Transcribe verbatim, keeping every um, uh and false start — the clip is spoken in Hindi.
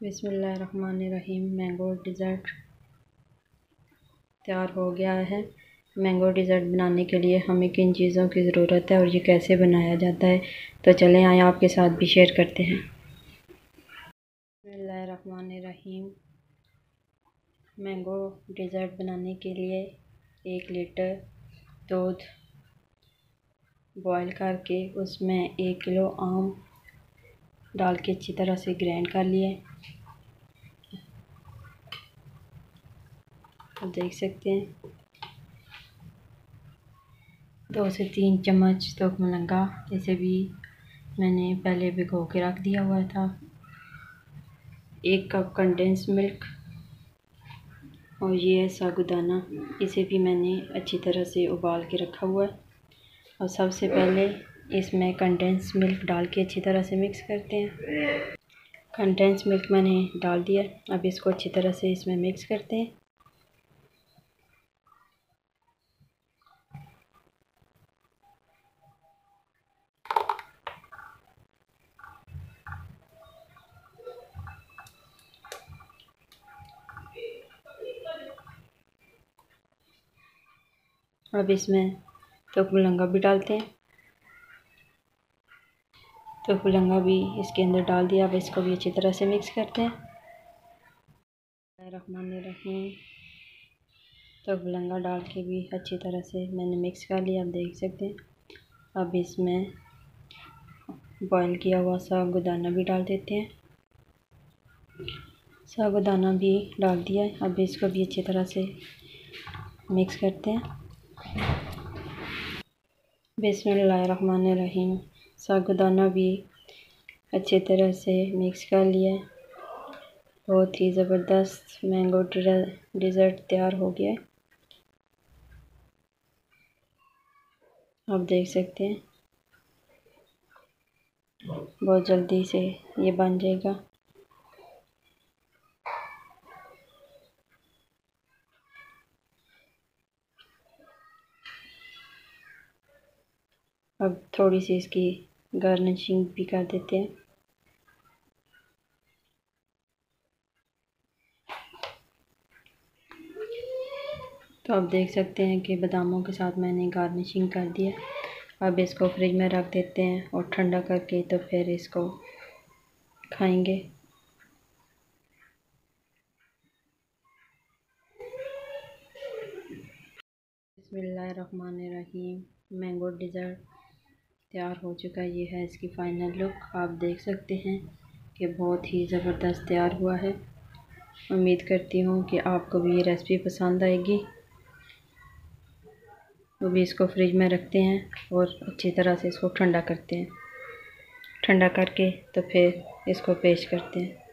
बिस्मिल्लाहिर्रहमानिर्रहीम। मैंगो डिज़र्ट तैयार हो गया है। मैंगो डिज़र्ट बनाने के लिए हमें किन चीज़ों की ज़रूरत है और ये कैसे बनाया जाता है, तो चलें आए आपके साथ भी शेयर करते हैं। बिस्मिल्लाहिर्रहमानिर्रहीम। मैंगो डिज़र्ट बनाने के लिए एक लीटर दूध बॉईल करके उसमें एक किलो आम डाल के अच्छी तरह से ग्राइंड कर लिए। आप देख सकते हैं दो से तीन चम्मच तो मलंगा, इसे भी मैंने पहले भिगो के रख दिया हुआ था। एक कप कंडेंस मिल्क और ये है साबूदाना, इसे भी मैंने अच्छी तरह से उबाल के रखा हुआ है। और सबसे पहले इसमें कंडेंस मिल्क डाल के अच्छी तरह से मिक्स करते हैं। कंडेंस मिल्क मैंने डाल दिया, अब इसको अच्छी तरह से इसमें मिक्स करते हैं। अब इसमें तो मलंगा भी डालते हैं, तो मलंगा भी इसके अंदर डाल दिया। अब इसको भी अच्छी तरह से मिक्स करते हैं। रहमानिर्रहीम। तो मलंगा डाल के भी अच्छी तरह से मैंने मिक्स कर लिया, आप देख सकते हैं। अब इसमें बॉईल किया हुआ साबूदाना भी डाल देते हैं। साबूदाना भी डाल दिया, अब इसको भी अच्छी तरह से मिक्स करते हैं। बिस्मिल्लाहिर्रहमानिर्रहीम। साबूदाना भी अच्छी तरह से मिक्स कर लिया। बहुत ही ज़बरदस्त मैंगो डिज़र्ट तैयार हो गया है, आप देख सकते हैं। बहुत जल्दी से ये बन जाएगा। अब थोड़ी सी इसकी गार्निशिंग भी कर देते हैं। तो आप देख सकते हैं कि बादामों के साथ मैंने गार्निशिंग कर दिया। अब इसको फ्रिज में रख देते हैं और ठंडा करके तो फिर इसको खाएंगे। बिस्मिल्लाहिर्रहमानिर्रहीम। मैंगो डिज़र्ट तैयार हो चुका है। ये है इसकी फ़ाइनल लुक, आप देख सकते हैं कि बहुत ही ज़बरदस्त तैयार हुआ है। उम्मीद करती हूँ कि आपको भी ये रेसिपी पसंद आएगी। वो भी इसको फ्रिज में रखते हैं और अच्छी तरह से इसको ठंडा करते हैं। ठंडा करके तो फिर इसको पेश करते हैं।